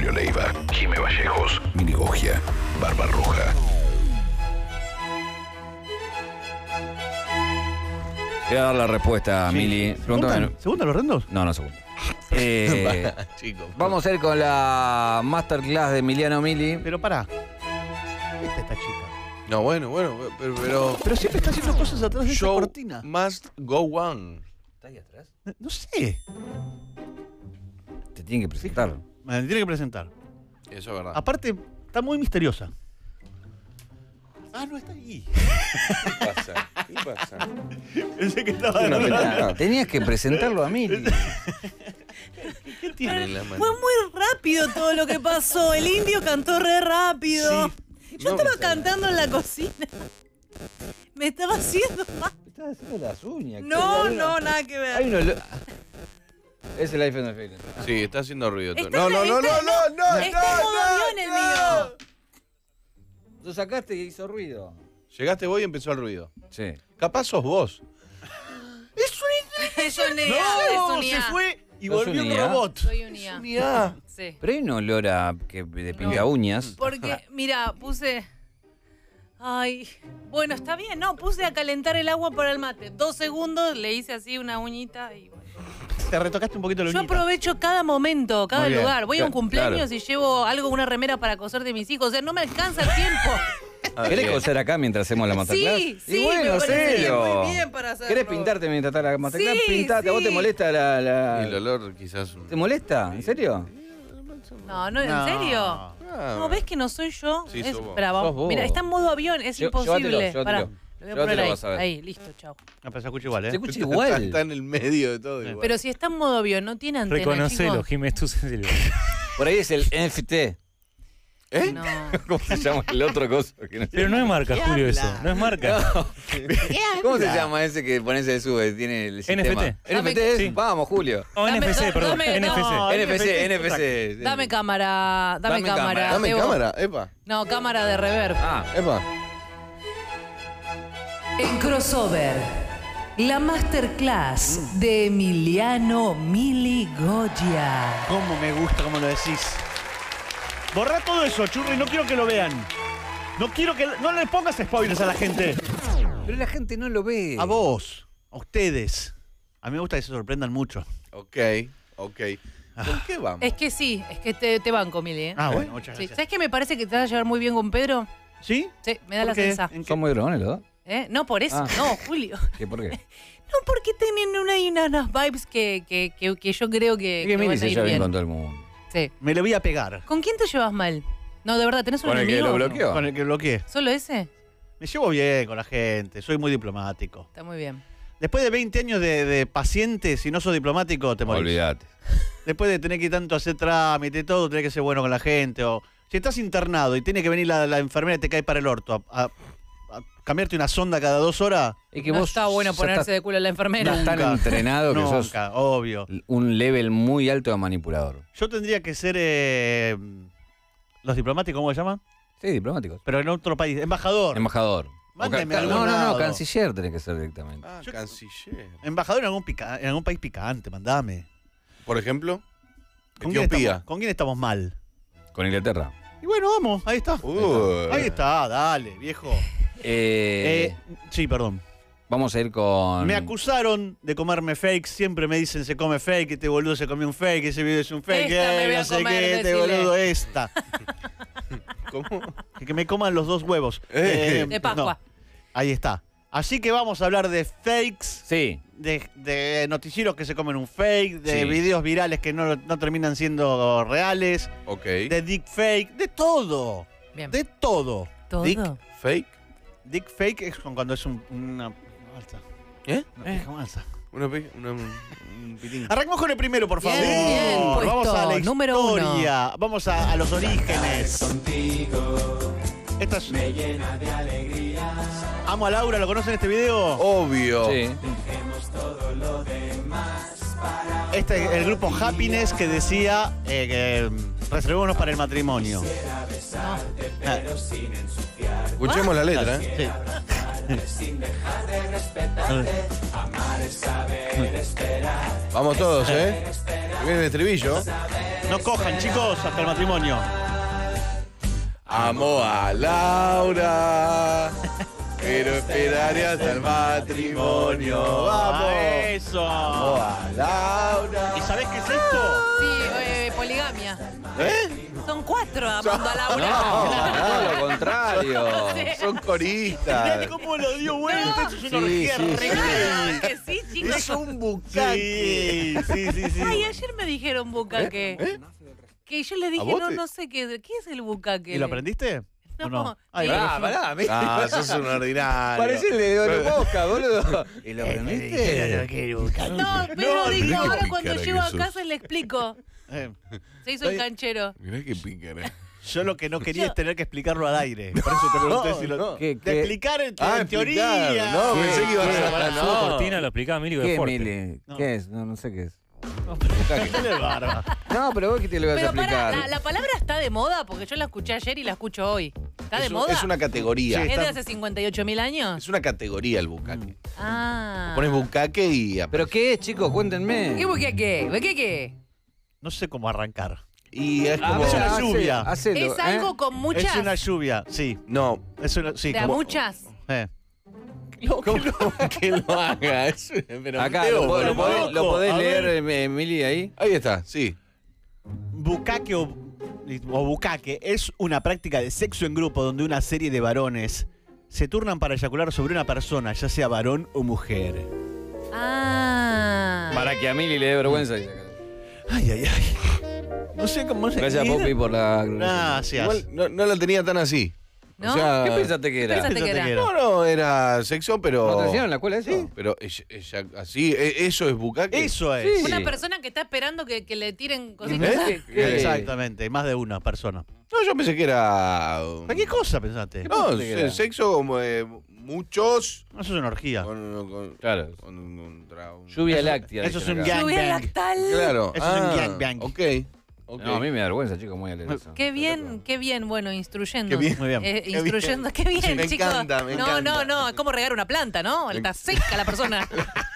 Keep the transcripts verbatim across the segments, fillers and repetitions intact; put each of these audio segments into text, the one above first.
Julio Leiva, Jimé Vallejos, Mili Gogia, Barbarroja. Voy a dar la respuesta, sí. Mili. ¿Segunda, ¿Segunda los rendos? No, no, segunda. Eh, Chicos, vamos a ir con la masterclass de Emiliano Mili. Pero pará. Esta esta chica. No, bueno, bueno, pero... Pero, pero siempre está haciendo cosas atrás de esa show cortina. Must go on. ¿Está ahí atrás? No sé. Te tienen que presentar. Me tiene que presentar. Eso es verdad. Aparte, está muy misteriosa. Ah, no está ahí. ¿Qué pasa? ¿Qué pasa? Pensé que estaba No, de no, tenías que presentarlo a Mili. ¿Qué tiene en la mano? Fue muy rápido todo lo que pasó. El indio cantó re rápido. Sí. Yo No, estaba no, cantando en la cocina. Me estaba haciendo mal. Me estás haciendo las uñas. No, no, nada que ver. Hay uno. Es el iPhone effect. Sí, está haciendo ruido. todo. Está No, en no, la- no, no, está- no, no, Está en modo no, avión el mío. Lo sacaste y hizo ruido. Llegaste vos y empezó el ruido. Sí. Capaz sos vos. ¡Es una Es un I A, ¡No! es un I A. Se fue y ¿No es volvió un un I A? robot. Soy un I A. Un I A. Sí. Pero hay un olor a que de No. pinga uñas. Porque, mira, puse... Ay, bueno, está bien, no, puse a calentar el agua para el mate. Dos segundos, le hice así una uñita y bueno. Te retocaste un poquito la Yo uñita. aprovecho cada momento, cada Muy bien. lugar. Voy a un Claro, cumpleaños claro. y llevo algo, una remera para coser de mis hijos. O sea, no me alcanza el tiempo. Ah, ¿Querés bien. coser acá mientras hacemos la masterclass? Sí, sí, y bueno, me parecería serio. muy bien para hacerlo. ¿Querés pintarte mientras está la masterclass? Sí, Pintate. ¿A vos sí. te molesta la, la- El olor quizás... un- ¿Te molesta? ¿En serio? No, no, ¿en No. serio? Ah, No, ¿ves que no soy yo? Sí, es, sos vos. Esperá, vamos. Sos vos. Mira, está en modo avión, es Lló- imposible. llévatelo, Pará, llévatelo. lo voy a Llévatelo, poner ahí. vas a ver. Ahí, listo, chao. Ah, pero se escucha igual, ¿eh? Se escucha Está, igual. está en el medio de todo igual. Pero si está en modo avión, no tiene antena, Reconocelo, chicos. Jiménez, tú sos el... Por ahí es el N F T. ¿Eh? No. ¿Cómo se llama el otro coso? Que no sé. Pero no es marca, ¿Qué Julio, habla? eso. No es marca. No. ¿Cómo se llama ese que pones el sube? Tiene el sistema. N F T. N F T es. Sí. Vamos, Julio. O Dame- N F C, da- perdón. dame- N F C. no. N F C, N F C. Dame cámara, dame, Dame cámara. cámara. Dame Debo- cámara, epa, No, cámara de reverb. Ah, epa. En crossover, la masterclass de Emiliano Mili Goya. ¿Cómo me gusta cómo lo decís? Borrá todo eso, churri, no quiero que lo vean. No quiero que... No le pongas spoilers a la gente. pero la gente no lo ve. A vos, a ustedes. A mí me gusta que se sorprendan mucho. Ok, ok. ¿Con qué vamos? Es que sí, es que te, te banco, Mili. ¿eh? Ah, bueno, muchas Sí. gracias. ¿Sabes qué me parece que te vas a llevar muy bien con Pedro? ¿Sí? Sí, me da ¿Por la qué? sensación. ¿En qué? Son muy drogones los dos. ¿Eh? No, por eso, Ah. no, Julio. ¿Qué, ¿Por qué? No, porque tienen una, y una- unas vibes que, que, que, que yo creo que, Es que que Mili van a se ir lleva bien bien. con todo el mundo. Sí. Me le voy a pegar. ¿Con quién te llevas mal? No, de verdad, ¿tenés un ¿Con el que enemigo? lo bloqueó? Con el que bloqueé. ¿Solo ese? Me llevo bien con la gente, soy muy diplomático. Está muy bien. Después de veinte años de, de paciente, si no sos diplomático, te morís. Olvídate. Después de tener que ir tanto a hacer trámite y todo, tenés que ser bueno con la gente. O si estás internado y tiene que venir la, la enfermera y te cae para el orto a, a- a cambiarte una sonda cada dos horas. Es que no vos está bueno ya ponerse estás de culo a la enfermera. tan Nunca. entrenado que sos Nunca, obvio. un level muy alto de manipulador. Yo tendría que ser eh, los diplomáticos, ¿cómo se llaman? Sí, diplomáticos. Pero en otro país, embajador. Embajador. Mándeme O ca- a algún no, no, no, lado. canciller tenés que ser directamente. Ah, Yo- canciller. Embajador en algún, pica- en algún país picante, mandame. Por ejemplo, ¿Con quién, Etiopía. estamos, ¿Con quién estamos mal? Con Inglaterra. Y bueno, vamos, ahí está. Uh. Ahí está, dale, viejo. Eh, Eh, sí, perdón. vamos a ir con. Me acusaron de comerme fake, siempre me dicen se come fake, este boludo se comió un fake, ese video es un fake, Esta me eh, voy a no sé comer, qué, este decile. boludo esta. ¿Cómo? Que, que me coman los dos huevos. Eh. De Pascua. no. Ahí está. Así que vamos a hablar de fakes, Sí. de, de noticieros que se comen un fake, de Sí. videos virales que no, no terminan siendo reales, Ok. de dick fake, de todo. Bien. De todo. ¿Todo? Dick fake. Dick fake es cuando es un- una balsa. ¿Eh? Una pija balsa. Una, pe- una- un pitín. Arrancamos con el primero, por favor. Bien, bien, puesto. Vamos a la Número uno. historia. Vamos a, a los orígenes. Esta es... Me llena de alegría. Amo a Laura, ¿lo conocen este video? Obvio. Sí. Dejemos todo lo demás para Este es el grupo Happiness que decía eh, que mm, reservémonos para el matrimonio. besarte, pero sin ensuciar. Escuchemos la letra, ¿eh? Sí. sin dejar de respetarte. Amar es saber esperar. Vamos todos, ¿eh? Viene el estribillo. No cojan, chicos, hasta el matrimonio. Amo a Laura, pero esperaré hasta el matrimonio. ¡Vamos! ¡Eso! Amo a Laura. ¿Y sabés qué es esto? Sí, eh, poligamia. ¿Eh? Son cuatro amando a Laura. No, no, lo contrario. Son Mirá coristas. cómo lo dio vuelta. Eso es una Sí, orgía sí, re- Claro que sí, chicos. Es un bucaque. Sí, sí, sí, sí. Ay, ayer me dijeron bucaque. ¿Eh? Que yo le dije, vos no, te- no sé qué, ¿qué es el bucaque? ¿Y lo aprendiste? ¿O No. no? Ay, Sí. pero Pará, es un- pará, me- Ah, sos un ordinario. Parece el de Oro Boca, boludo. ¿Y lo aprendiste? No, pero digo, mirá qué ahora cuando pícara llego que a sos. casa le explico. Eh, Se hizo el Estoy- canchero. Mirá qué pícara. Yo lo que no quería Yo- es tener que explicarlo al aire. Por eso te pregunté si lo. no. ¿Qué, De qué, explicar en, Ah, en explicar. teoría. No, ¿Qué? pensé que ibas ¿Qué? a... Su No. cortina lo explicaba Emilio de qué, Fuerte. Mili? No. ¿Qué es? No, no sé qué es. Dale barba. No, pero vos que te lo vas a Pero para, explicar. la, la palabra está de moda porque yo la escuché ayer y la escucho hoy. ¿Está de Es, un- moda? es una categoría. Sí. ¿Es de está- hace cincuenta y ocho mil años? Es una categoría el bucaque. Ah. Pones bucaque y... ¿Pero qué es, chicos? Cuéntenme. ¿Qué bucaque? ¿Bucaque? No sé cómo arrancar. Y es A como... Es ver, una hace- lluvia. hacelo, ¿Es ¿eh? algo con muchas? Es una lluvia, sí. No. Es una, sí, ¿De a como- muchas? eh. No, que lo, que lo haga. Es- pero Acá, Mateo, ¿lo, po- lo loco. podés, lo podés A leer, ver. eh, Emily, ahí? Ahí está, sí. Bucaque o, o bucaque es una práctica de sexo en grupo donde una serie de varones se turnan para eyacular sobre una persona, ya sea varón o mujer. Ah. Para que a Emily le dé vergüenza. dice acá. Ay, ay, ay. No sé cómo se Gracias, Poppy, por la... Gracias. Igual no, no la tenía tan así. ¿No? O sea, ¿Qué pensaste que era? pensaste que Pensaste era? que era. No, no, era sexo, pero... ¿No te enseñaron en la escuela eso? Sí, pero ella, ella- así, e- eso es bucaque. Eso es. Sí. Una persona que está esperando que, que le tiren cositas. ¿Eh? ¿Qué? Exactamente, más de una persona. No, yo pensé que era... um, ¿Qué cosa pensaste? No, pensaste que era? sexo como eh, muchos... Eso es una orgía. Con, con- Claro. con- contra un- Lluvia láctea. Eso es dicen un acá. gang. Lluvia bang. lactal. Claro. Eso es un ah, gangbang. Ok. ok. No, a mí me da vergüenza, chicos, muy a leer eso. Qué bien, qué bien, bueno, instruyendo. Qué bien. Muy bien. Eh, Qué instruyendo, qué bien, Sí, me chicos. encanta, me no, encanta. no, no, es como regar una planta, ¿no? Está seca la persona.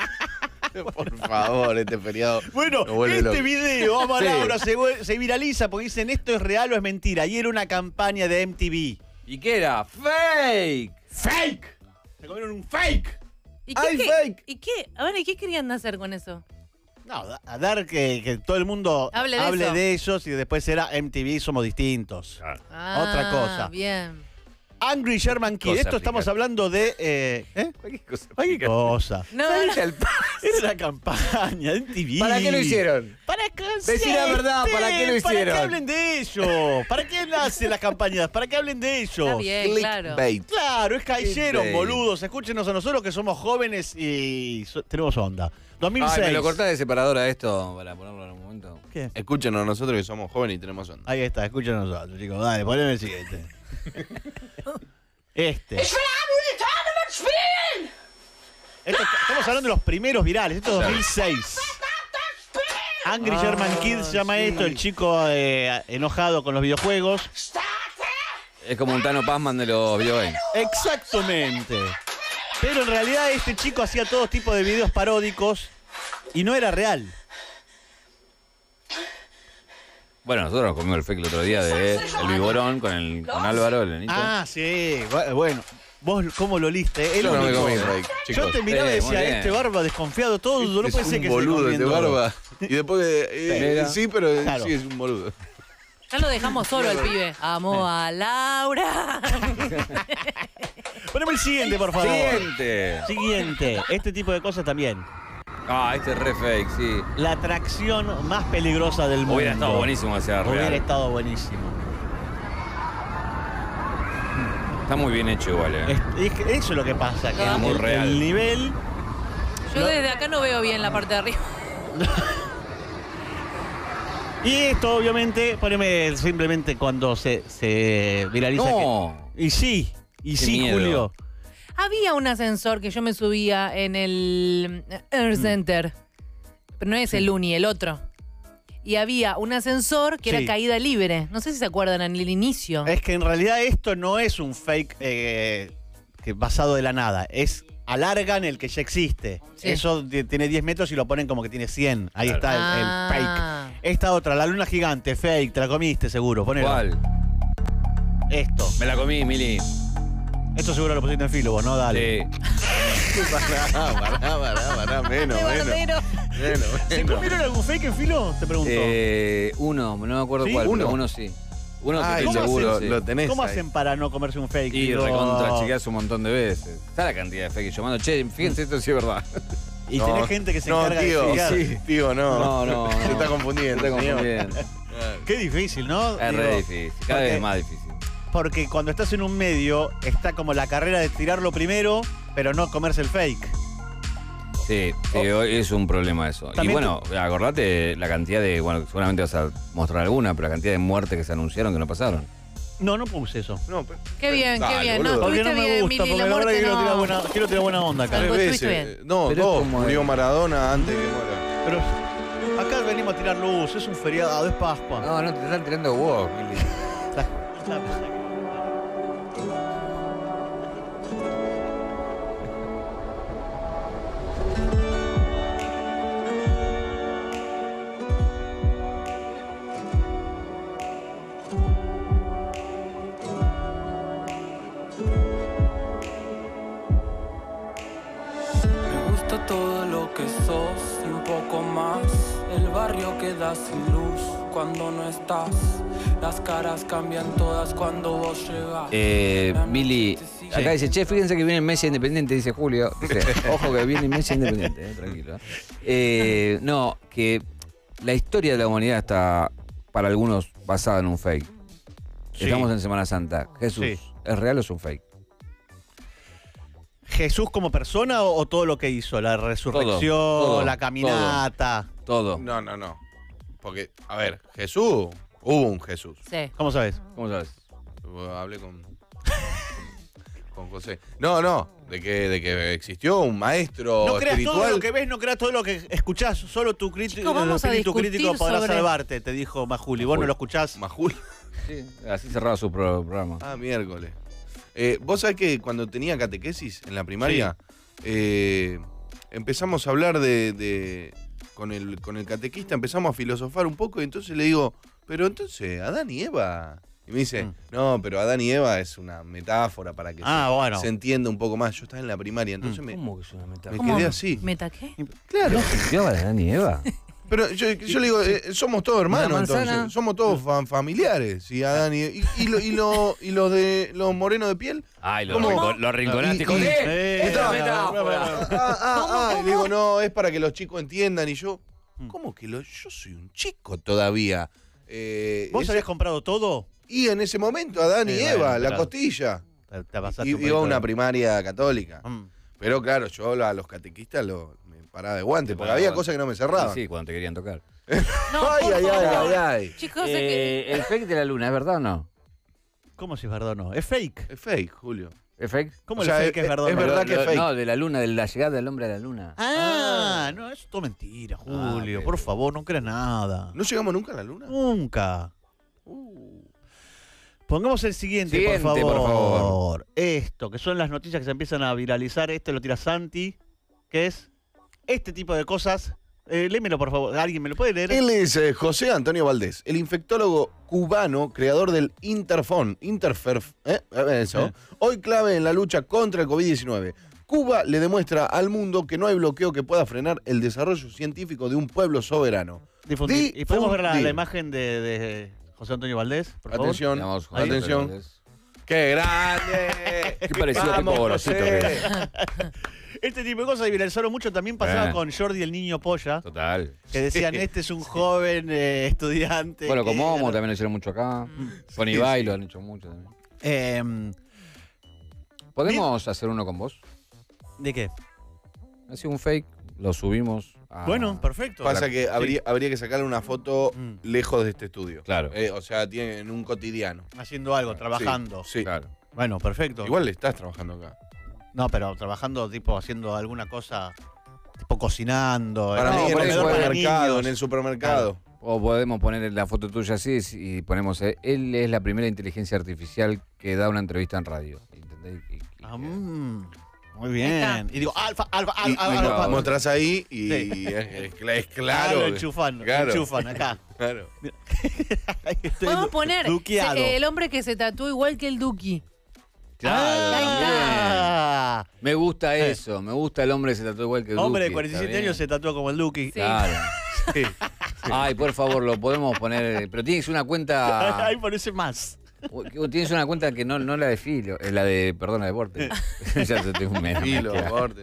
Por favor, este feriado. Bueno, Lo vuelve este loco. video, Ama Sí. Laura, se, vuel- se viraliza porque dicen esto es real o es mentira. Y era una campaña de M T V. ¿Y qué era? ¡Fake! ¡Fake! Se comieron un fake. ¿Y qué, ¡Ay, qué- fake! ¿Y qué? A ver, ¿y qué querían hacer con eso? No, da- a dar que, que todo el mundo Hable hable, de eso. de ellos y después era M T V Somos Distintos. Ah, Otra cosa. Bien. Angry Sherman Kid. Cosa Esto estamos picante. hablando de... Eh, ¿eh? Cualquier cosa. Cualquier cosa. No, no. Era una campaña de M T V. ¿Para qué lo hicieron? ¿Para qué? Decí la verdad, ¿para qué lo ¿Para hicieron? qué hablen de ellos? ¿Para qué hacen las campañas? ¿Para qué hablen de ellos? Está bien, claro. Clickbait. Claro, es cayeron, Clickbait. boludos. Escúchenos a nosotros que somos jóvenes y so- tenemos onda. dos mil seis. Ay, ¿me lo cortás de separador a esto para ponerlo en un momento? ¿Qué? Escúchenos nosotros que somos jóvenes y tenemos onda. Ahí está, escúchenos a nosotros, chicos. Dale, poneme el siguiente. Este. Esto, estamos hablando de los primeros virales. Esto es dos mil seis. Angry Ah, German Kid se llama sí. esto, el chico eh, enojado con los videojuegos. Es como un Tano Pazman de los videogames. Exactamente. Pero en realidad este chico hacía todo tipo de videos paródicos y no era real. Bueno, nosotros nos comimos el fake el otro día de El Viborón con, el, con Álvaro, el nenito. Ah, sí. bu- Bueno, vos cómo lo oliste. El Yo no me único. comí fake, Yo chicos. te miraba y Sí, muy decía, bien. este barba desconfiado todo, no es puede ser un que boludo esté este comiendo. barba. Y después, eh, eh, Mira. sí, pero eh, Claro. sí es un boludo. Ya lo dejamos solo al pibe. Amo a Laura. Poneme el siguiente, por favor. Siguiente. Siguiente. Este tipo de cosas también. Ah, este es re fake, sí. La atracción más peligrosa del mundo. Hubiera estado buenísimo que sea Hubiera real. estado buenísimo. Está muy bien hecho igual, eh. Es- es que eso es lo que pasa. Que Ah, el, muy real. el nivel... Yo desde acá no veo bien la parte de arriba. Y esto, obviamente, poneme simplemente cuando se, se viraliza. No. que- y sí, y Qué sí, miedo. Julio. Había un ascensor que yo me subía en el Air Center. Pero no es el Uni, el otro. Y había un ascensor que Sí. era caída libre. No sé si se acuerdan en el inicio. Es que en realidad esto no es un fake eh, que basado de la nada. Es alargan el que ya existe. Sí. Eso t- tiene diez metros y lo ponen como que tiene cien. Ahí Claro. está el, el Ah. fake. Esta otra, la luna gigante, fake, te la comiste seguro. Ponelo. ¿Cuál? Esto. Me la comí, Mili. Esto seguro lo pusiste en filo vos, ¿no? Dale. Sí. Pará, pará, pará, pará, menos, Qué menos. barbero. Menos, ¿Se menos. comieron algún fake en filo? Te pregunto. Eh, uno, no me acuerdo ¿Sí? cuál, ¿Uno? pero uno sí. Uno Ay, que ¿cómo estoy seguro. hacen? sí. Lo tenés ¿Cómo ahí. hacen para no comerse un fake? Y Digo, recontra chequeas un montón de veces. ¿Sabes la cantidad de fake que yo mando? Che, fíjense, esto sí es verdad. Y No, tenés gente que se no, encarga tío, de chequear. sí, tío, no. No, no, Se no. está confundiendo, Se está señor. confundiendo. Qué difícil, ¿no? Es Digo, re difícil. Cada porque- vez más difícil. Porque cuando estás en un medio, está como la carrera de tirarlo primero, pero no comerse el fake. Sí, sí, hoy es un problema eso. Y También bueno, acordate la cantidad de. Bueno, seguramente vas a mostrar alguna, pero la cantidad de muertes que se anunciaron que no pasaron. No, no puse eso. No, pero- Qué bien, Dale, qué bien. No, boludo. Porque no estuviste me bien, gusta, Mili, porque la la verdad muerte que quiero tirar, no. buena, quiero tirar buena onda acá. Algo Tres estuviste veces. No, Pero es dos. como Murió el- Maradona antes que muera. Pero acá venimos a tirar luz, es un feriado, es Pascua. No, no, te están tirando vos, Mili. La- la- Me gusta todo lo que sos y un poco más. El barrio queda sin luz cuando no estás. Las caras cambian todas cuando vos llegas. Eh, Mili, acá dice, che, fíjense que viene Messi Independiente, dice Julio. Dice, ojo que viene Messi Independiente, eh, tranquilo. Eh, no, que la historia de la humanidad está, para algunos, basada en un fake. Sí. Estamos en Semana Santa. Jesús, Sí. ¿es real o es un fake? ¿Jesús como persona o, o todo lo que hizo? La resurrección, Todo, todo, la caminata. Todo. No, no, no. Porque, a ver, Jesús, hubo un Jesús. Sí. ¿Cómo sabes? ¿Cómo sabes? Hablé con, con José. No, no, de que, de que existió un maestro No creas espiritual. todo lo que ves, no creas todo lo que escuchás. Solo tu crítico, Chicos, vamos el a espíritu discutir crítico podrá sobre- salvarte, te dijo Majuli. Vos no Majuli. lo escuchás. Majul. Sí, así cerraba su pro- programa. Ah, miércoles. Eh, Vos sabés que cuando tenía catequesis en la primaria, eh, empezamos a hablar de, de- con, el, con el catequista, empezamos a filosofar un poco y entonces le digo, pero entonces, Adán y Eva. Y me dice, Mm. no, pero Adán y Eva es una metáfora para que Ah, se, bueno. se entienda un poco más. Yo estaba en la primaria, entonces me, ¿Cómo que es una metáfora? me ¿Cómo? quedé así. ¿Meta qué? Claro. ¿Yo a Adán y Eva? Pero yo, yo le digo, eh, somos todos hermanos, Una manzana. entonces. Somos todos fa- familiares. Y Adán y, y, y, lo- y, lo- y los de los morenos de piel. Ay, lo, ¿Cómo? rincon- lo rinconaste. Y- con- y- ¡Eh! Eh, ¡Esta no, metáfora! no, no, no. Ah, ah, ah. Y le digo, no, es para que los chicos entiendan. Y yo, Mm. ¿cómo que lo, yo soy un chico todavía? Eh, ¿Vos ese- habías comprado todo? y en ese momento, Adán y Eh, Eva, bueno, la claro. costilla. Te, te pasaste Y, un iba a poquito una de- primaria católica. Mm. Pero claro, yo a los catequistas lo, me paraba de guante, Te porque paraba había de cosas que no me cerraban. Sí, cuando te querían tocar. No, Ay, por ay, ay, favor. ay, ay. Chicos, sé que- Eh, el fake de la luna, ¿es verdad o no? ¿Cómo si es verdad o no? Es fake. Es fake, Julio. ¿Es fake? ¿Cómo O el sea, fake es, es- verdad? es o no? verdad que es fake. No, de la luna, de la llegada del hombre a la luna. Ah, no, eso es todo mentira, Julio. ok. Por favor, no creas nada. ¿No llegamos nunca a la luna? Nunca. Pongamos el siguiente, Siguiente, por, por favor. favor. Esto, que son las noticias que se empiezan a viralizar. Este lo tira Santi, que es este tipo de cosas. Eh, léemelo, por favor. ¿Alguien me lo puede leer? Él es eh, José Antonio Valdés, el infectólogo cubano, creador del Interfon, Interferf, ¿eh? Eso. Eh. Hoy clave en la lucha contra el COVID diecinueve. Cuba le demuestra al mundo que no hay bloqueo que pueda frenar el desarrollo científico de un pueblo soberano. Difundir. ¿Y podemos ver la, Difundir. la imagen de, de José Antonio Valdés? Por favor? Atención, Digamos, José atención. Fernández. ¡Qué grande! Qué parecido a Pipo Gorosito José. que es. Este tipo de cosas se viralizaron mucho. También pasaba Eh. con Jordi el niño polla, Total. que decían, este es un joven eh, estudiante. Bueno, con que- Momo también lo hicieron mucho acá. Con Sí, Ibai sí. lo han hecho mucho también. Em, ¿Podemos hacer uno con vos? ¿De qué? Así un fake, lo subimos a... Bueno, perfecto. Pasa Sí. que habría, habría que sacarle una foto Mm. lejos de este estudio. Claro. Eh, o sea, tiene en un cotidiano. Haciendo algo, trabajando. Sí. sí. Claro. Bueno, perfecto. Igual estás trabajando acá. No, pero trabajando, tipo, haciendo alguna cosa, tipo cocinando. Para eh, mí en comedor el para supermercado, niños. en el supermercado. O podemos poner la foto tuya así y ponemos, eh, él es la primera inteligencia artificial que da una entrevista en radio. ¿Entendés? Y, y Ah, mm, muy bien. Y digo, alfa, alfa, Y, alfa, y alfa. lo alfa. mostrás ahí y, Sí. y es, es cla- es Ah, claro. lo enchufan, lo Claro. enchufan acá. Claro. Ahí estoy Podemos du- poner duqueado. se- el hombre que se tatúa igual que el Duki. Claro, Ahí está. también. Ah, Me gusta eso, me gusta el hombre que se trató igual que el hombre de Duki, cuarenta y siete está bien. años se tatuó como el Duki. Sí. Claro. Sí. Ay, por favor, lo podemos poner. Pero tienes una cuenta. Ahí parece más. Tienes una cuenta que no, no la de Filo, es la de, perdón, la de Borte. ya te tengo un mes. Filo, borde.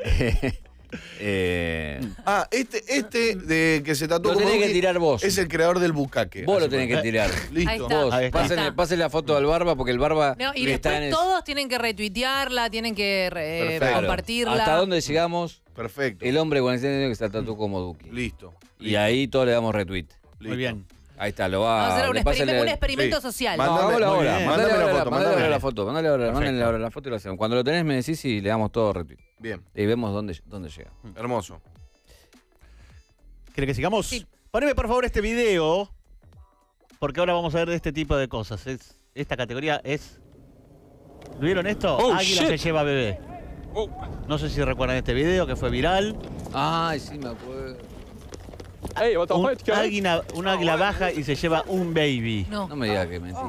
eh, Ah, este, este de que se tatuó Lo como tenés que Duki tirar vos. es el creador del bucaque. vos lo Así tenés que por- tirar. Listo. Ahí está. Vos, Ahí está. pásenle, Ahí está. pásenle la foto al Barba porque el Barba No, y está después en el- todos tienen que retuitearla, tienen que eh, Perfecto. compartirla. ¿Hasta dónde llegamos? Perfecto. El hombre con el años que se trató como Duki. Listo. Y ahí todos le damos retweet. Muy Listo. bien. Ahí está, lo va Vamos a hacer un, le pásenle- experimento, un experimento Sí. social. No, Mándame- hagámoslo muy ahora. bien. Mandale Mándame la ahora, foto, mandale mándame. ahora la foto. Mandale ahora, Perfecto. mándale ahora la foto y lo hacemos. Cuando lo tenés me decís y le damos todo retweet. Bien. Y vemos dónde, dónde llega. Hermoso. ¿Quiere que sigamos? Sí. Poneme por favor este video, porque ahora vamos a ver de este tipo de cosas. Es, esta categoría es... ¿Vieron esto? Oh, Águila shit. se lleva bebé. No sé si recuerdan este video que fue viral. Ay, sí, me acuerdo. Un águila, un águila baja y se lleva un baby. No. No me digas que es mentira.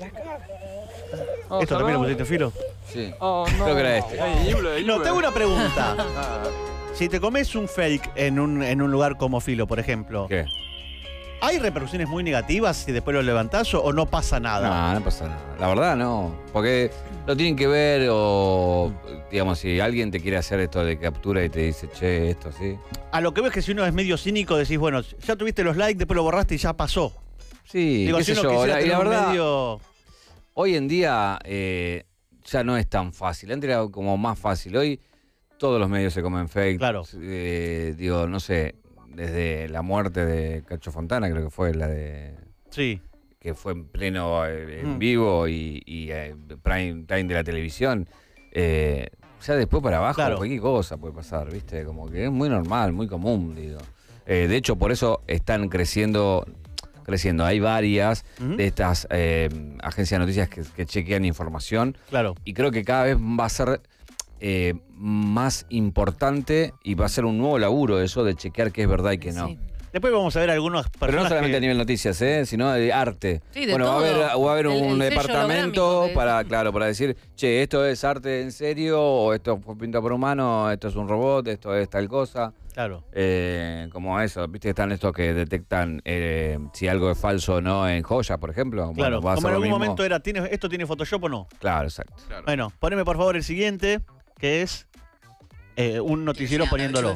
¿Esto también lo pusiste, Filo? Sí. Creo que era este. No, tengo una pregunta. Si te comes un fake en un, en un lugar como Filo, por ejemplo, ¿Qué? ¿hay repercusiones muy negativas si después lo levantás o, o no pasa nada? No, no pasa nada. La verdad no. Porque lo tienen que ver o, digamos, si alguien te quiere hacer esto de captura y te dice, che, esto sí. A lo que ves que si uno es medio cínico, decís, bueno, ya tuviste los likes, después lo borraste y ya pasó. Sí, Digo, qué si sé uno yo. quisiera La- y tener la un verdad, medio... hoy en día eh, ya no es tan fácil. Antes era como más fácil. Hoy todos los medios se comen fake. Claro. Eh, digo, no sé, desde la muerte de Cacho Fontana, creo que fue la de... Sí. que fue en pleno eh, en Mm. vivo y, y eh, prime time de la televisión. Eh, ya después para abajo Claro. cualquier cosa puede pasar, ¿viste? Como que es muy normal, muy común, digo. Eh, de hecho, por eso están creciendo, creciendo. Hay varias Ujú. de estas eh, agencias de noticias que, que chequean información Claro. y creo que cada vez va a ser eh, más importante y va a ser un nuevo laburo eso de chequear qué es verdad y qué no. Sí. Después vamos a ver algunas personas Pero no solamente que- a nivel noticias, ¿eh? Sino de arte. Sí, de bueno, va a todo. haber, va a haber El- un el sello departamento holográmico que- para, claro, para decir, che, esto es arte en serio, o esto fue pintado por humano, esto es un robot, esto es tal cosa. Claro. Eh, como eso, viste que están estos que detectan eh, si algo es falso o no en joyas, por ejemplo. Claro, Bueno, va a como ser en lo algún mismo. momento era, ¿tiene, ¿esto tiene Photoshop o no? Claro, exacto. Claro. Bueno, poneme por favor el siguiente, que es eh, un noticiero poniéndolo.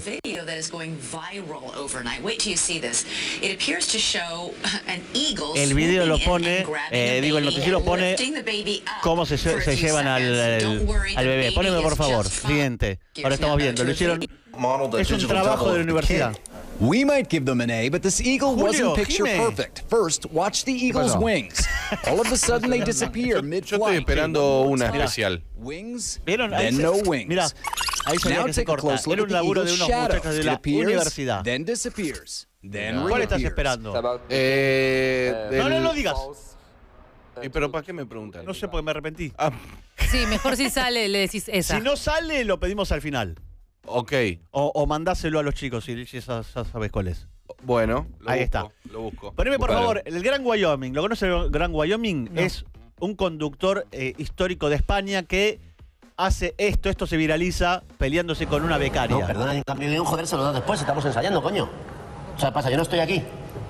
El video lo pone, eh, digo, el noticiero pone cómo se, lle- se llevan al, al- al bebé. Poneme por favor, siguiente. Ahora estamos viendo, lo hicieron, es un trabajo de la universidad. We might give them an A, but this eagle Julio, wasn't picture Jime. perfect. First, watch the eagle's pasó? wings. All of a sudden, they disappear Yo mid-flight. estoy esperando una Mirá. especial. Wings, ¿Vieron? Ahí then se- no wings. Mira, ahí se veía Now que se take a corta. close look Era at un the laburo de eagle's unos shadow. muchachos de It la appears, universidad. then disappears, then ¿Cuál estás reappears. esperando? Eh, No, no del- lo digas. ¿Y pero para qué me preguntan? No sé porque me arrepentí. Ah, Sí, mejor si sale, le decís esa. Si no sale, lo pedimos al final. ok. O, o mandáselo a los chicos, si si ya, ya sabes cuál es. Bueno, lo Ahí busco, está. Lo busco. Poneme por Búscalo. favor, el Gran Wyoming. ¿Lo conoce el Gran Wyoming? No. Es un conductor eh, histórico de España que hace esto, esto se viraliza peleándose con una becaria. No, perdona, en cambio de un joder se lo das después, estamos ensayando, coño. O sea, pasa, yo no estoy aquí.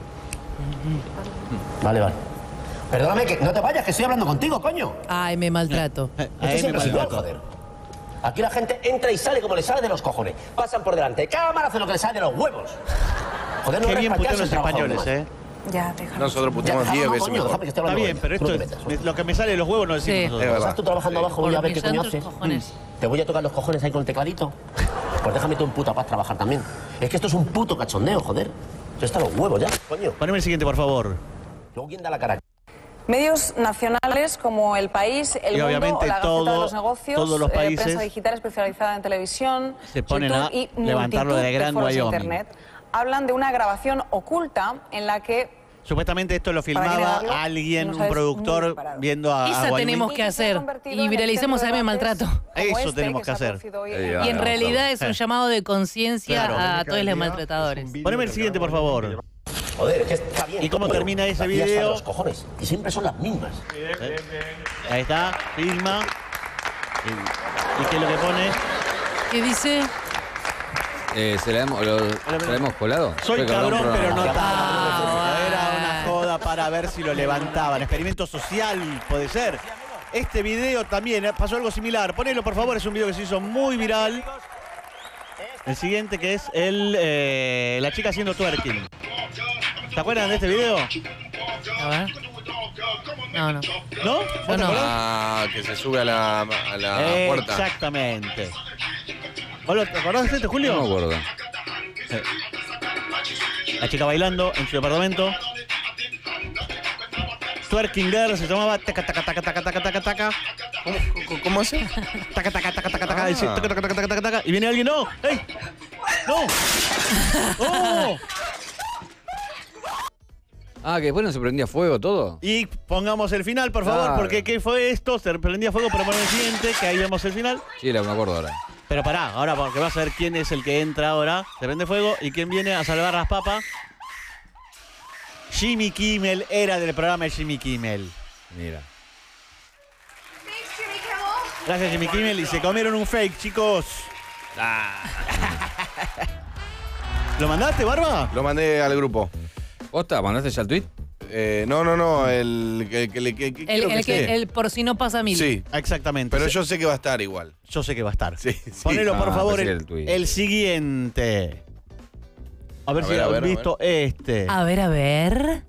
Vale, vale. Perdóname, que no te vayas, que estoy hablando contigo, coño. Ay, me maltrato. A Esto él es me imposible, maltrato. joder. Aquí la gente entra y sale como le sale de los cojones. Pasan por delante. Cámara hace lo que le sale de los huevos. Joder, no Qué eres bien para putean quedarse los sin trabajo, españoles, normal. ¿eh? Ya, déjame. Nosotros Ya, puteamos diez no, veces coño, mejor. déjame que esté Está hablando bien, con pero ella. Tú esto no te es, metas, me- lo que me sale de los huevos no decimos Sí. nosotros. Es verdad. ¿Estás tú trabajando Sí. abajo? Voy a ver Porque qué coño son tus haces. cojones. Te voy a tocar los cojones ahí con el tecladito. Pues déjame tú en puta paz trabajar también. Es que esto es un puto cachondeo, joder. Esto está a los huevos ya, coño. Poneme el siguiente, por favor. Luego quién da la cara. Medios nacionales como El País, El Y Mundo obviamente o La Gaceta todo- de los Negocios, todos los eh, países prensa digital especializada en televisión, se ponen YouTube a y levantarlo multitud de Gran foros de Wyoming. Internet hablan de una grabación oculta en la que Supuestamente esto lo Para filmaba grabarlo, alguien, no un sabes, muy productor, disparado. viendo a, a Esa Wyoming. tenemos que hacer. Y viralicemos a M Maltrato. Eso tenemos que hacer. Y en realidad es un llamado de conciencia Claro. a todos los maltratadores. Poneme el siguiente, por favor. Joder, es que está bien. ¿Y cómo Bueno, termina ese las tías video? hasta los cojones. Y siempre son las mismas. ¿Eh? Ahí está, filma. ¿Y, ¿Y qué es lo que pone? ¿Qué dice? Eh, ¿se, la hemos, lo- ¿Se la hemos colado? Soy Fue colado un cabrón, pero programa. no tanto. Era una joda para ver si lo levantaban. Experimento social, puede ser. Este video también, eh, pasó algo similar. Ponelo, por favor, es un video que se hizo muy viral. El siguiente, que es el, eh, la chica haciendo twerking. ¿Se acuerdan de este video? A ver. No, no. ¿No? ¿Vos te no. acordás? Ah, que se sube a la, a la puerta. Exactamente. ¿Vos lo- ¿Te acordás de este, Julio? No me acuerdo. La chica bailando en su departamento. Twerking Girl se llamaba. Taca, taca, taca, taca, taca, taca, taca. ¿Cómo, cómo- cómo hace? Taca, taca, taca, taca, taca. Ah. Dice, taca, taca, taca, taca, taca, taca. Y viene alguien. ¡No! ¡Ey! ¡No! ¡Oh! Ah, que después no se prendía fuego todo. Y pongamos el final, por favor, Claro. porque ¿qué fue esto? Se prendía fuego, pero bueno, el siguiente, que ahí vemos el final. Sí, la me acuerdo ahora. Pero pará, ahora porque vas a ver quién es el que entra ahora. Se prende fuego y quién viene a salvar las papas. Jimmy Kimmel, era del programa de Jimmy Kimmel. Mira. Gracias Jimmy Kimmel y se comieron un fake, chicos. ¿Lo mandaste, Barba? Lo mandé al grupo. ¿Posta? ¿Mandaste ya el tweet? Eh, no, no, no, el que, que, le- que, que El, quiero el que que, esté. el por si no pasa mil. Sí, Exactamente. pero Se- yo sé que va a estar igual. yo sé que va a estar. Sí, sí. Ponelo, por Ah, favor, pensé que el, era el tuyo. el siguiente. A ver A si ver, a han ver, a visto este. A ver, a ver.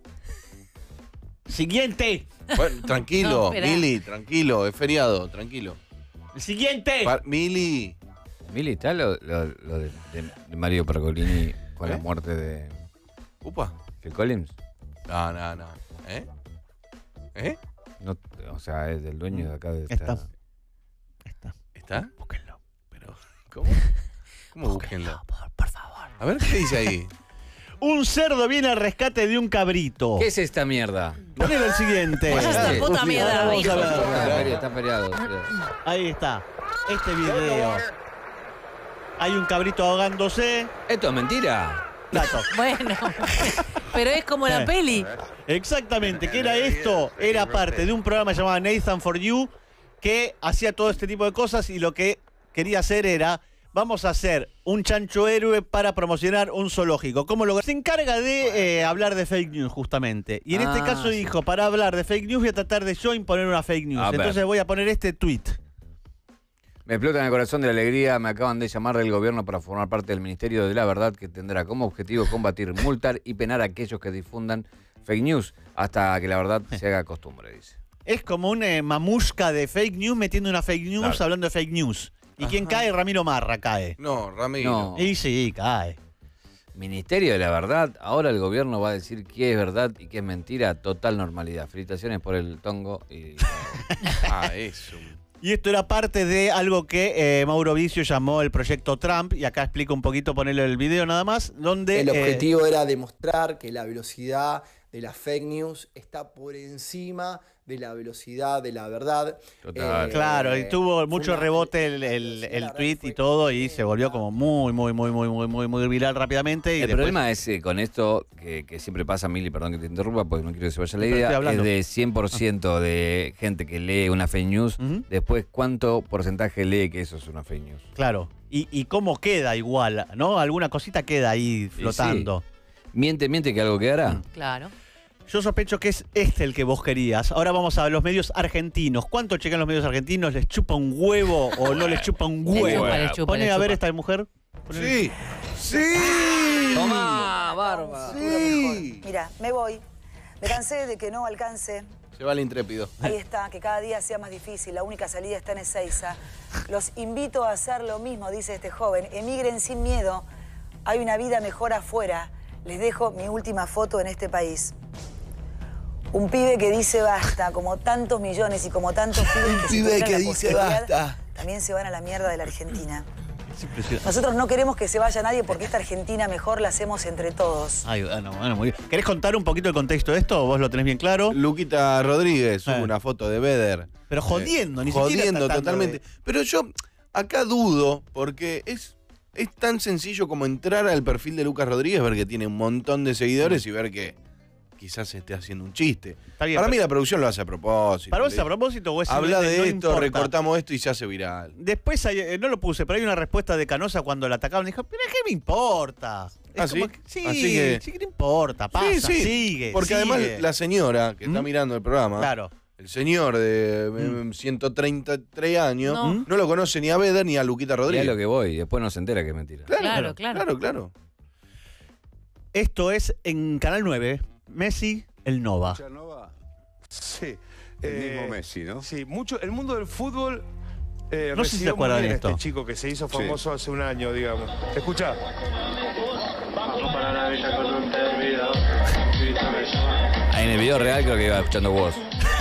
Siguiente. Bueno, tranquilo, No, espera. Mili, tranquilo, es feriado, tranquilo. El siguiente. Pa- Mili, Mili, ¿está lo, lo- lo de, de- de Mario Pergolini con la ¿Eh? muerte de upa. Phil Collins? No, no, no. ¿Eh? ¿Eh? No, o sea, es del dueño de acá de esta... Está. Está. ¿Está? Búsquenlo. Pero, ¿cómo? ¿Cómo búsquenlo? Por, por favor. A ver, ¿qué dice ahí? Un cerdo viene al rescate de un cabrito. ¿Qué es esta mierda? Ponelo el siguiente. Pues esta Sí. puta mierda, Vamos hijo. a ver. Está feriado, está feriado. Ahí está. Este video. Hay un cabrito ahogándose. ¿Esto es mentira? Plato. Bueno, pero es como la peli. Exactamente. ¿Qué era esto? Era parte de un programa llamado Nathan for You que hacía todo este tipo de cosas y lo que quería hacer era vamos a hacer un chancho héroe para promocionar un zoológico. ¿Cómo lo Se encarga de eh, hablar de fake news, justamente. Y en este Ah, caso sí. dijo, para hablar de fake news voy a tratar de yo imponer una fake news. A ver. Entonces voy a poner este tweet. Me explota en el corazón de la alegría. Me acaban de llamar del gobierno para formar parte del Ministerio de la Verdad, que tendrá como objetivo combatir, multar y penar a aquellos que difundan fake news hasta que la verdad se haga costumbre, dice. Es como una eh, mamusca de fake news metiendo una fake news Claro. hablando de fake news. ¿Y quién cae? Ramiro Marra cae. No, Ramiro. No. Y sí, cae. Ministerio de la Verdad. Ahora el gobierno va a decir qué es verdad y qué es mentira. Total normalidad. Felicitaciones por el tongo. Y... Ah, eso. Y esto era parte de algo que eh, Mauro Vicio llamó el proyecto Trump, y acá explico un poquito, ponerle el video nada más, donde... El eh, objetivo era demostrar que la velocidad de la fake news está por encima de la velocidad de la verdad. Total. Eh, claro, y tuvo fue mucho una- rebote el, el, el tweet y todo, y se volvió como muy, muy, muy, muy, muy, muy, muy viral rápidamente. Y El después- problema es eh, con esto, que, que siempre pasa, Mili, perdón que te interrumpa, porque no quiero que se vaya la Pero estoy idea, hablando. es de cien por ciento de gente que lee una fake news, Ujú. después cuánto porcentaje lee que eso es una fake news. Claro, y, y cómo queda igual, ¿no? Alguna cosita queda ahí flotando. Miente, miente que algo quedará. Claro. Yo sospecho que es este el que vos querías. Ahora vamos a ver los medios argentinos. ¿Cuánto checan los medios argentinos? ¿Les chupa un huevo o no les chupa un Les huevo? chupa, les chupa, Pone les a ver chupa. esta mujer. Pone- Sí, sí. ¡Toma, barba! Sí. Mira, me voy. Me cansé de que no alcance. Se va el intrépido. Ahí está, que cada día sea más difícil. La única salida está en Ezeiza. Los invito a hacer lo mismo, dice este joven. Emigren sin miedo. Hay una vida mejor afuera. Les dejo mi última foto en este país. Un pibe que dice basta, como tantos millones y como tantos pibes que Un si pibe tuvieran que la dice posibilidad, basta. también se van a la mierda de la Argentina. Nosotros no queremos que se vaya nadie porque esta Argentina mejor la hacemos entre todos. Ay, bueno, bueno, muy bien. ¿Querés contar un poquito el contexto de esto o vos lo tenés bien claro? Luquita Rodríguez sube Eh. una foto de Vedder. Pero jodiendo, Eh, ni siquiera Jodiendo tratando totalmente. de- Pero yo acá dudo, porque es, es tan sencillo como entrar al perfil de Lucas Rodríguez, ver que tiene un montón de seguidores y ver que quizás se esté haciendo un chiste. Está bien, Para pero- mí la producción lo hace a propósito. ¿Para vos Le- es a propósito o es Habla de simplemente no esto, importa? recortamos esto y se hace viral. Después, hay- eh, no lo puse, pero hay una respuesta de Canosa cuando la atacaban. Dijo, pero ¿qué me importa? Es ¿Ah, como sí? que- sí, Así que- sí que no importa, pasa, Sí, sí, sigue, porque sigue. además la señora que está ¿Mm? mirando el programa, Claro. el señor de eh, ciento treinta y tres años, No. no. lo conoce ni a Vedder ni a Luquita Y es Rodríguez. lo que voy, después no se entera que es mentira. Claro, claro. Claro, claro. Esto es en Canal nueve, Messi, el Nova. Sí. El Eh, mismo Messi, ¿no? Sí, mucho, el mundo del fútbol eh, No sé si se recibió acuerdan muy bien de a esto. este chico que se hizo famoso hace un año, digamos. Escucha. Ahí en el video real creo que iba escuchando voz.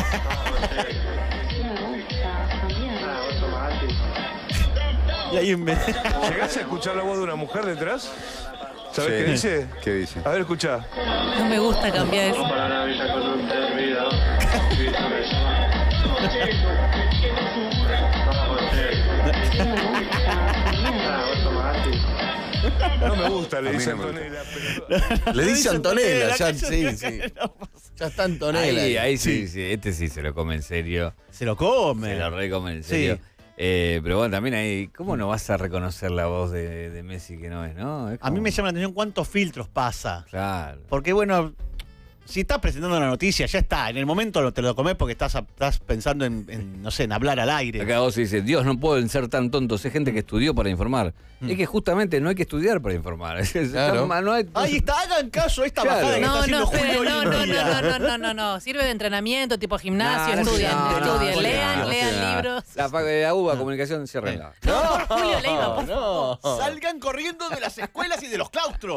Y ahí en vez... ¿Llegaste a escuchar la voz de una mujer detrás? ¿Sabes Sí. qué dice? ¿Qué dice? A ver, escucha. No me gusta cambiar eso. No me gusta, le A mí dice no me Antonella. Pero... Le dice Antonella, ya, Antonella, sí, sí. Ya está Antonella. Ahí, ahí. ahí sí, sí, este sí se lo come en serio. Se lo come. Se lo recome en Sí. serio. Eh, pero bueno, también ahí, ¿cómo no vas a reconocer la voz de, de Messi que no es, no? Es A mí como- me llama la atención cuántos filtros pasa. Claro. Porque bueno, si estás presentando una noticia, ya está. En el momento lo- te lo comes porque estás, estás pensando en, en, no sé, en hablar al aire. Acá vos dices, Dios, no pueden ser tan tontos. Es gente que estudió para informar. Es que justamente no hay que estudiar para informar. Es- es- Claro. no hay- Ahí está, hagan caso a esta Claro. bajada que está No, haciendo no, Julio esperen, hoy no, en no, día. no, no, no, no, no. Sirve de entrenamiento, tipo gimnasio, No, no, estudien, no, no, estudien, no, lean, no, lean no. libros. La, fa- la U B A Comunicación, ciérrenla. No, Julio Leiva, por no. Salgan corriendo de las escuelas y de los claustros.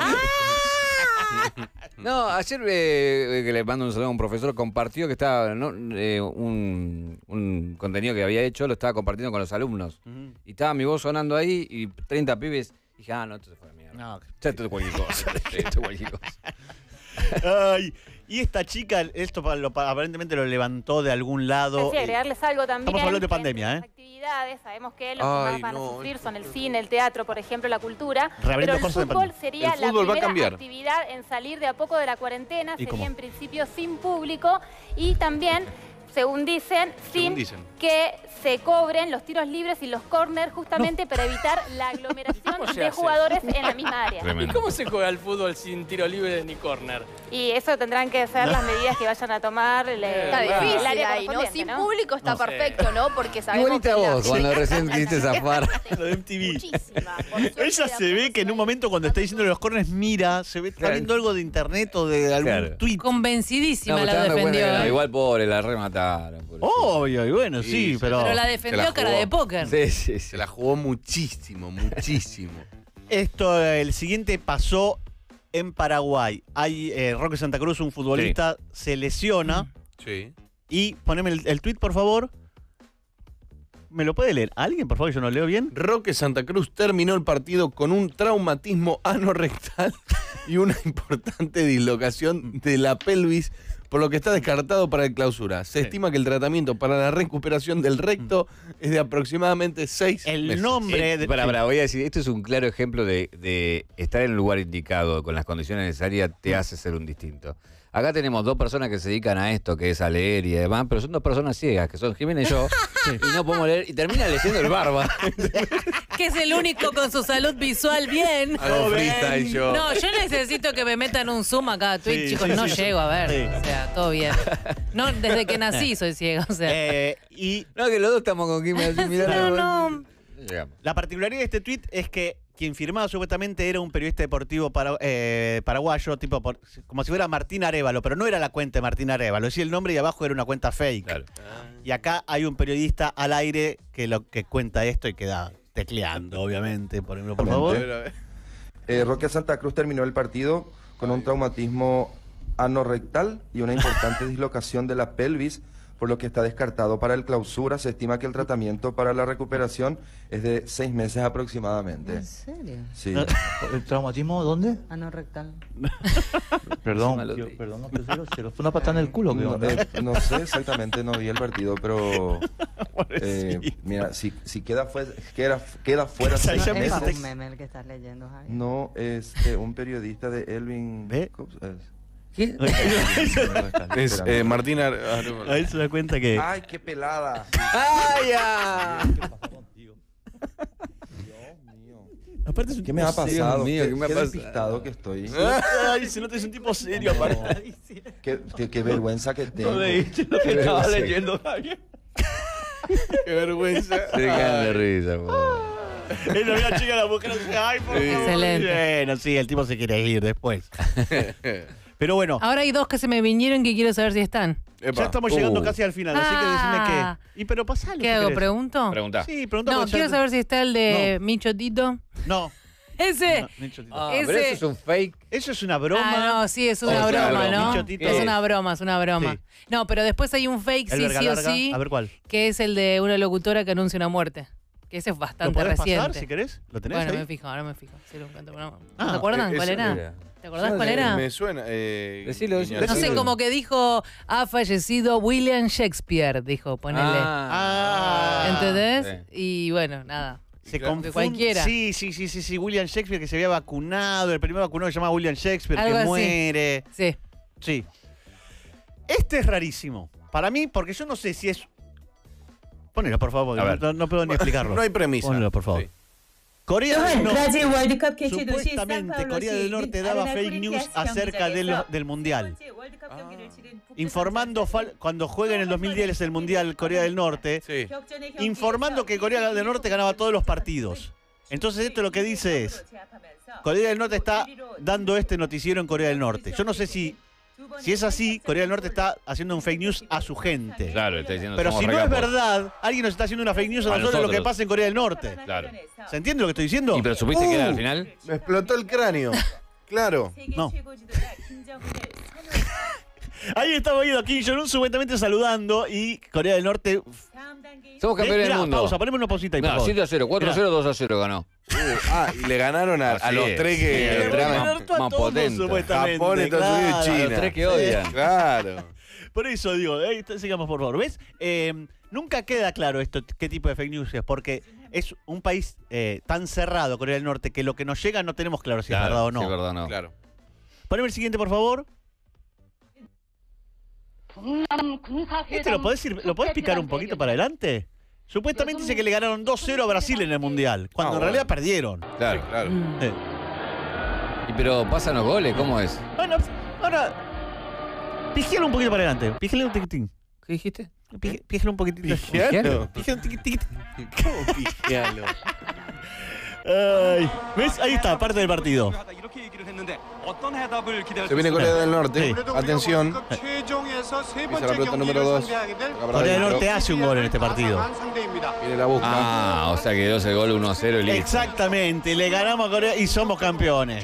No, ayer eh, que le mando un saludo a un profesor, compartió que estaba ¿no? eh, un, un contenido que había hecho, lo estaba compartiendo con los alumnos. Y estaba mi voz sonando ahí y treinta pibes. Y dije, ah, no, esto se fue a la mierda. No. Ya esto es cualquier cosa. Esto es cualquier cosa. Ay, y esta chica, esto pa- lo- pa- aparentemente lo levantó de algún lado. Sí, agregarles algo también. Estamos hablando de que pandemia, entre ¿eh? las actividades, sabemos que los que Ay, más van no, a sufrir esto- son el cine, el teatro, por ejemplo, la cultura. Reabriendo Pero el cosas de fútbol pandemia. sería El la fútbol va a primera cambiar. actividad en salir de a poco de la cuarentena. ¿Y Sería cómo? en principio sin público y también, según dicen, Según sin dicen. que se cobren los tiros libres y los corners justamente para evitar la aglomeración ¿Cómo se de hace? jugadores en la misma área. ¿Y cómo se juega el fútbol sin tiro libre ni córner? Y eso tendrán que ser las medidas que vayan a tomar el, Está el difícil área ahí, ¿no? correspondiente, Sin ¿no? público está No sé. perfecto, ¿no? Porque sabemos Igualita que la- vos, cuando recién quisiste zafar. Lo de M T V. Muchísima. Por suerte, Ella de a se poco ve que en va un momento cuando está diciendo los corners mira, se ve está Claro. viendo algo de internet o de algún Claro. tweet. Convencidísima No, la está dando defendió. cuenta, ¿eh? igual pobre, la remataron. pobrecita. Obvio, y bueno, sí, Sí, pero... Pero la Se defendió la cara jugó. de póker. Sí, sí, sí. Se la jugó muchísimo, muchísimo. Esto, el siguiente pasó en Paraguay. Hay eh, Roque Santa Cruz, un futbolista, se lesiona. Sí. Y poneme el, el tweet, por favor. ¿Me lo puede leer alguien, por favor? Yo no leo bien. Roque Santa Cruz terminó el partido con un traumatismo anorrectal y una importante dislocación de la pelvis, por lo que está descartado para el clausura. Se estima que el tratamiento para la recuperación del recto es de aproximadamente seis El meses. nombre de... Para, para, voy a decir, esto es un claro ejemplo de, de estar en el lugar indicado, con las condiciones necesarias, te hace ser un distinto. Acá tenemos dos personas que se dedican a esto, que es a leer y demás, pero son dos personas ciegas, que son Jiménez y yo, y no podemos leer, y termina leyendo el barba. Que es el único con su salud visual bien. Hago freestyle yo. No, yo necesito que me metan un zoom acá a Twitch, Sí, chicos. sí, no sí, llego a ver. sí. O sea, todo bien. No, desde que nací soy ciega. O sea. Eh, y No, que los dos estamos con Jiménez así mirando. No, no. Llegamos. la particularidad de este tweet es que quien firmaba supuestamente era un periodista deportivo para, eh, paraguayo, tipo por- como si fuera Martín Arévalo, pero no era la cuenta de Martín Arévalo, decía el nombre y abajo era una cuenta fake. Claro. Y acá hay un periodista al aire que lo que cuenta esto y queda tecleando, obviamente. Por, por favor. A ver, a ver. Eh, Roque Santa Cruz terminó el partido con un traumatismo anorrectal y una importante dislocación de la pelvis, por lo que está descartado para el clausura. Se estima que el tratamiento para la recuperación es de seis meses aproximadamente. ¿En serio? Sí. ¿El traumatismo dónde? Anorrectal. Perdón, yo, perdón, no, pero se lo fue una patada en el culo. ¿Qué No, onda? eh, no sé exactamente, no vi el partido, pero eh, mira, si, si queda, fue, queda, queda fuera seis Es meses. un meme el que estás leyendo, Javi. No, es eh, un periodista de Elvin. Cops, es- ¿Qué? Es eh, Martín Ar- Ar- Ahí se da cuenta que. ¡Ay, qué pelada! ¡Ay, ya! Aparte es un ¿Qué me ha tipo serio. pasado? Dios mío, ¿Qué, ¿qué me ha qué pasado? despistado que estoy. Ay, se nota es un tipo serio, aparte. Qué, qué- qué vergüenza que tengo. No leíste lo que Qué estaba vergüenza. leyendo, Javier. Qué vergüenza. Se cagan de risa, po. Él lo ve a chica a la mujer y dice, ay, por favor. Excelente. Bueno, sí, el tipo se quiere ir después. Pero bueno, Ahora hay dos que se me vinieron que quiero saber si están. Epa. ya estamos llegando Uh. casi al final, así que Ah. decime qué. Y pero pasalo. ¿Qué si hago? querés. ¿Pregunto? Pregunta. Sí, pregunta. No, porque ya- quiero saber si está el de Micho Tito. No. Ese. no, Micho Tito. Ah, Ese- pero eso es un fake. Eso es una broma. Ah, no, sí, es una Oh, broma, claro, ¿no? Micho Tito. Es una broma, es una broma. Sí. No, pero después hay un fake, El sí, verga sí o larga. sí, A ver cuál. que es el de una locutora que anuncia una muerte. Que ese es ¿Lo bastante podés reciente. pasar si querés? ¿Lo tenés Bueno, ahí? me fijo, ahora me fijo. Sí, lo encuentro, pero no- Ah, ¿No se acuerdan eh, cuál ese- era? Mira. ¿Te acordás Ya cuál sé, era? Me suena. Eh, Decilo, decilo. No sé, como que dijo, ha fallecido William Shakespeare, dijo, ponele. Ah. ¿Entendés? Sí. Y bueno, nada. Se Claro. confunde. Cualquiera. Sí, sí, sí, sí, sí. William Shakespeare que se había vacunado. El primer vacunado que se llama William Shakespeare Algo que así. muere. Sí. Sí. Este es rarísimo. Para mí, porque yo no sé si es. Ponelo, por favor, A porque ver. no, no puedo ni explicarlo. No hay premisa. Ponelo, por favor. Sí. Corea del Norte. 월드컵 개최 도시 Supuestamente 산파울로시 Corea del Norte daba 아레나 fake news 코린티아스 acerca del, 경기장에서 del Mundial. 세 번째 월드컵 경기를 치른 북한 Informando fal- cuando juega en el dos mil diez el Mundial Corea del Norte, Sí. 격전의 경기에서 informando que Corea del Norte ganaba todos los partidos. Entonces esto lo que dice es, Corea del Norte está dando este noticiero en Corea del Norte. Yo no sé si, si es así, Corea del Norte está haciendo un fake news a su gente. Claro, está diciendo Pero somos si no es recapos. verdad, alguien nos está haciendo una fake news a A nosotros de lo que nosotros. pasa en Corea del Norte. Claro. ¿Se entiende lo que estoy diciendo? ¿Y pero supiste que era al Uh. final? Me explotó el cráneo. Claro. 세계 No. 최고 지도자 김정은을 선언 Ahí estaba viendo a Kim Jong-un supuestamente saludando y Corea del Norte. 다음 단계의 Somos Eh, campeones mirá, del mundo. pausa, poneme una pausita ahí, por No, favor. siete a cero, cuatro a cero, dos a cero ganó. Uh, ah, y le ganaron a, a Así los es. tres Sí, que. el Corea drama del Norte a más todos, potente. supuestamente, Japón, Estados Unidos claro. y China. A los tres que odian. Claro. Por eso digo, eh, sigamos por favor. ¿Ves? Eh, nunca queda claro esto, qué tipo de fake news es, porque es un país eh, tan cerrado, Corea del Norte, que lo que nos llega no tenemos claro si es Claro, verdad o no. si es verdad o no. Claro. Poneme el siguiente, por favor. ¿Este lo podés, ir- lo podés picar un poquito para adelante? Supuestamente dice que le ganaron dos cero a Brasil en el Mundial, cuando Ah, en realidad bueno. perdieron. Claro. Claro. Eh. Y pero pasan los goles, ¿cómo es? Bueno, ahora. Píjelo un poquito para adelante. Píjelo un tiquitín. ¿Qué dijiste? Pije- Píjelo un poquitito. ¿Pigialo? Píjelo un tiquitín. ¿Cómo pigialo? Ay, ¿ves? Ahí está, parte del partido. Se viene Corea del Norte. Sí. Atención. Pisa la pelota número dos. Corea del Norte hace un gol en este partido. Viene la busca. Ah, o sea que dio ese gol uno a cero y listo. Exactamente, le ganamos a Corea y somos campeones.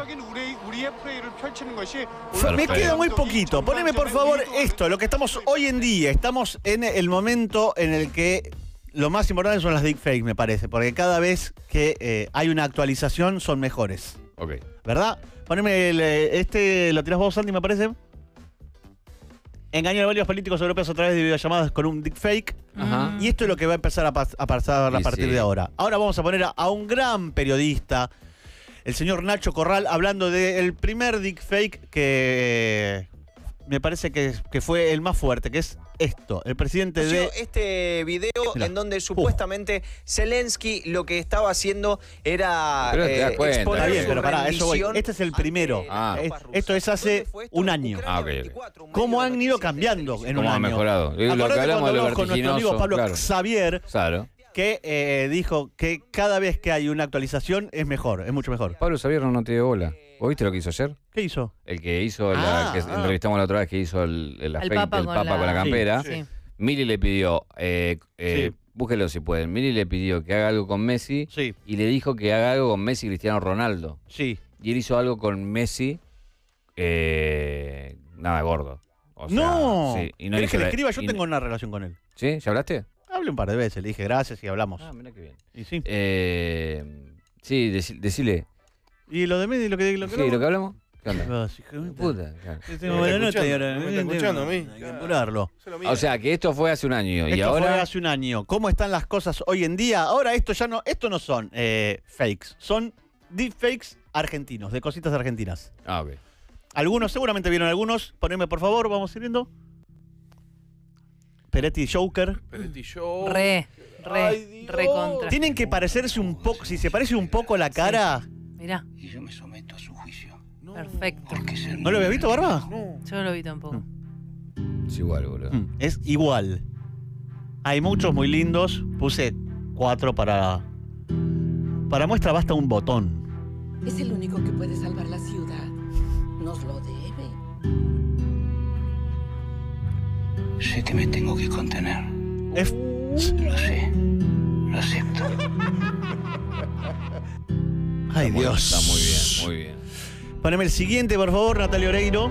Me queda muy poquito. Poneme por favor esto, lo que estamos hoy en día. Estamos en el momento en el que lo más importante son las deepfakes, me parece, porque cada vez que eh, hay una actualización son mejores. Ok. ¿Verdad? Poneme el, eh, este, lo tirás vos, Sandy, me parece. Engañar a varios políticos europeos a través de videollamadas con un deepfake. Ajá. Y esto es lo que va a empezar a, pas- a pasar a Y partir sí. de ahora. Ahora vamos a poner a, a un gran periodista, el señor Nacho Corral, hablando del primer deepfake que me parece que, que fue el más fuerte, que es esto, el presidente de... Este video Mirá. en donde supuestamente Zelensky lo que estaba haciendo era Pero te das eh, cuenta. exponer Está bien, su pero pará, eso voy. rendición Este es el primero. Ah. Es- esto es hace un año. Ah, ok, ok. ¿Cómo han ido cambiando en un ¿Cómo ha año? mejorado? Y lo que Acordate hablamos cuando de lo hablamos con nuestro amigo vertiginoso, Pablo claro. Xavier, Claro. que eh, dijo que cada vez que hay una actualización es mejor, es mucho mejor. Pablo Xavier no te dio bola. ¿Vos viste lo que hizo ayer? ¿Qué hizo? El que hizo, la, Ah, que ah. entrevistamos la otra vez, que hizo el, el, la El fake Papa del con Papa la- con la campera. Sí, sí. Mili le pidió, eh, eh, Sí. búsquelo si pueden, Mili le pidió que haga algo con Messi Sí, y le dijo que haga algo con Messi y Cristiano Ronaldo. sí. Y él hizo algo con Messi, eh, nada gordo. O sea, ¡No! Sí, y no ¿Querés hizo que le la- escriba? Yo y- tengo una relación con él. ¿Sí? ¿Ya hablaste? Hablé un par de veces, le dije gracias y hablamos. Ah, mira qué bien. Y sí. Eh, sí, deci- decile. ¿Y lo de medio lo que lo que Sí, lo que hablamos. ¿Qué onda? Ah, sí, hijo de Puta, claro. Yo tengo buena nota y ahora no me está escuchando a mí. hay que apurarlo. O sea, que esto fue hace un año. Y Esto ahora. fue hace un año. ¿Cómo están las cosas hoy en día? Ahora esto ya no, esto no son eh, fakes, son deepfakes argentinos, de cositas argentinas. Ah, ok. Algunos, seguramente vieron algunos. Poneme por favor, vamos viendo. Peretti Joker. Peretti Joker. Re, re, re contra. Tienen que parecerse un poco, si se parece un poco la cara. Mirá. Y yo me someto a su juicio. Perfecto. ¿No lo habías visto, Barba? Yo no lo vi tampoco. Es igual, boludo. Mm, Es igual. Hay muchos muy lindos. Puse cuatro para. Para muestra basta un botón. Es el único que puede salvar la ciudad. Nos lo debe. Sé que me tengo que contener. Es... Lo sé. Lo acepto. Ay, Está muy- Dios. Está muy bien, muy bien. Poneme el siguiente, por favor, Natalia Oreiro.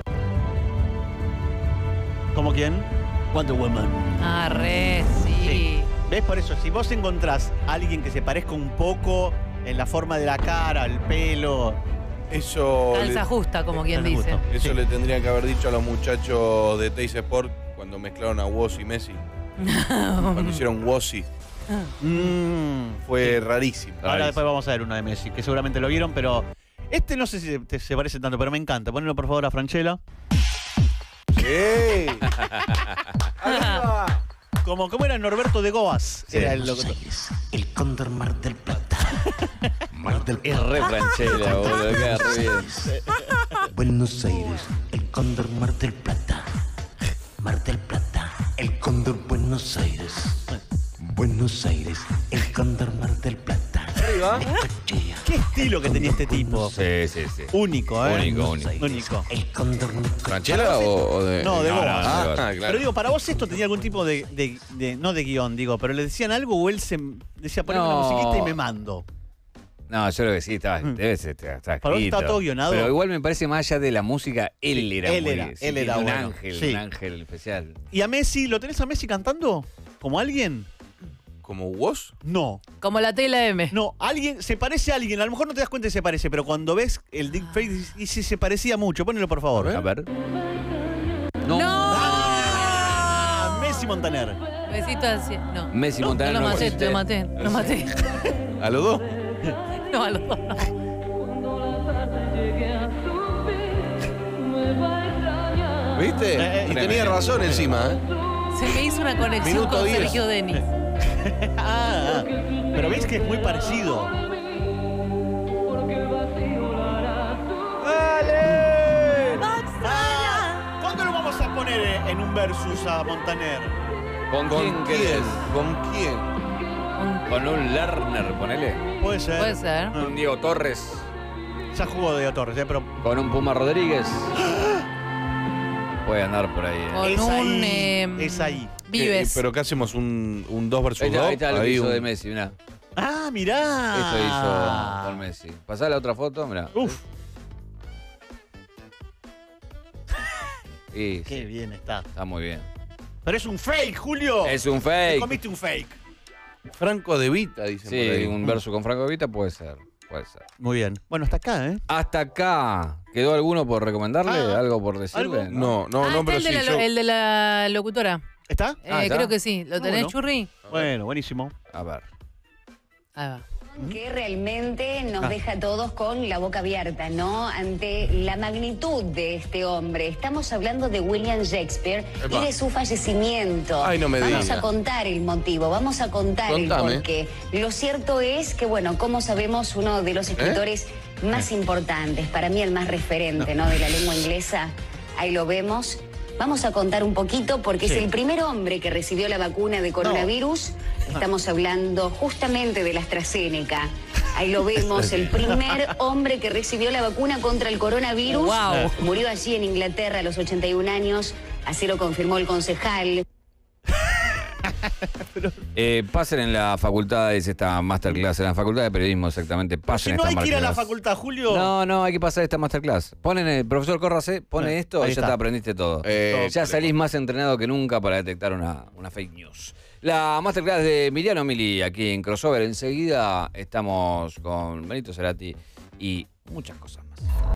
¿Cómo quién? Wonder Woman. Ah, re, sí. ¿Ves? Por eso, si vos encontrás a alguien que se parezca un poco en la forma de la cara, el pelo. Eso. Calza justa, como quien Calza dice. justo. Eso le tendrían que haber dicho a los muchachos de Teis Sport cuando mezclaron a Woz y Messi. Cuando hicieron Wozzy. Mm. Fue rarísimo. Ahora después vamos a ver uno de Messi, que seguramente lo vieron, pero este no sé si te- se parece tanto, pero me encanta. Ponelo por favor a Franchella. ¡Sí! Como, ¿Cómo era Norberto de Goas? Sí. Era el locutor. El Cóndor Mar del Plata. Mar del Es re Franchella, boludo. Queda re bien. Buenos Aires, el Cóndor Mar del Plata. Mar del Plata, el Cóndor Buenos Aires. Buenos Aires, el Cóndor Mar del Plata. ¿Qué estilo que tenía este tipo? Sí, sí, sí. Único, ¿eh? Único, único. Único. El Cóndor ¿Franchella o, o de.? No, de No, Goas. no, Ah, de Goas. claro. Pero digo, para vos esto tenía algún tipo de, de- de- no de guión, digo, pero le decían algo o él se decía, poneme No. una musiquita y me mando. No, yo creo que sí, estaba, Mm. debe ser, está, está Para vos escrito. está todo guionado. Pero igual me parece más allá de la música, él Sí, era él muy, era, sí, él era un bueno. ángel, Sí. un ángel especial. ¿Y a Messi, lo tenés a Messi cantando? ¿Como alguien? ¿Como Woz? No. Como la tela M. No, alguien, se parece a alguien, a lo mejor no te das cuenta que se parece, pero cuando ves el deepfake dices, y si se parecía mucho, ponelo por favor. A ver. ¡No! Ah, Messi Montaner. Besito así. No. Messi Montaner No lo no maté, existe. lo maté, lo maté. ¿A los dos? No, a los dos no. ¿Viste? Eh, y eh, tenía razón encima, ¿eh? Se me hizo una conexión Minuto con diez. Sergio Denis. Ah, pero ves que es muy parecido. ¡Dale! Ah, ¿Cuándo lo vamos a poner en un versus a Montaner? ¿Con, ¿Con quién quién? querés? ¿Con quién? Con un Lerner, ponele. Puede ser. Puede ser. Un Diego Torres. Ya jugó de Torres, ¿eh? Pero Con un Puma Rodríguez. Puede andar por ahí. ¿eh? Con es un. ahí. eh, Es ahí. Vives. Eh, ¿Pero qué hacemos? ¿Un, un dos versus Ahí está, dos? ahí está lo que Ahí hizo un- de Messi, mirá. Ah, mirá. Esto hizo con Messi. Pasá la otra foto, mirá. Uf, Y, qué sí, bien está. está muy bien. Pero es un fake, Julio. Es un Te fake. comiste un fake. Franco de Vita, dicen por Sí, ahí. un verso con Franco Vita puede ser. Puede ser. Muy bien. Bueno, hasta acá, ¿eh? Hasta acá. ¿Quedó alguno por recomendarle? Ah, ¿Algo por decirle? ¿algo? No, no, ah, no, está pero el, sí, de la, yo... el de la locutora. ¿Está? Eh, Ah, ¿está? creo que sí. ¿Lo tenés, bueno. Churri? Bueno, buenísimo. A ver. Ahí va. Que realmente nos Ah. deja a todos con la boca abierta, ¿no? Ante la magnitud de este hombre. Estamos hablando de William Shakespeare Epa. y de su fallecimiento. Ay, no me Vamos diga. a contar el motivo, vamos a contar Contame. el porqué. Lo cierto es que, bueno, como sabemos, uno de los escritores más importantes, para mí el más referente, ¿no? De la lengua inglesa, ahí lo vemos. Vamos a contar un poquito porque Sí. es el primer hombre que recibió la vacuna de coronavirus. Estamos hablando justamente de la AstraZeneca. Ahí lo vemos, el primer hombre que recibió la vacuna contra el coronavirus. Wow. Murió allí en Inglaterra a los ochenta y un años. Así lo confirmó el concejal. Eh, pasen en la facultad, es esta masterclass, en la facultad de periodismo exactamente, pasen Si no esta hay que ir a la masterclass. facultad, Julio. No, no, hay que pasar esta masterclass. Ponen el profesor Córrase, pone Eh, esto ahí y ya está. te aprendiste todo. Eh, ya salís más entrenado que nunca para detectar una, una fake news. La masterclass de Emiliano Mili aquí en Crossover. Enseguida estamos con Benito Cerati y muchas cosas más.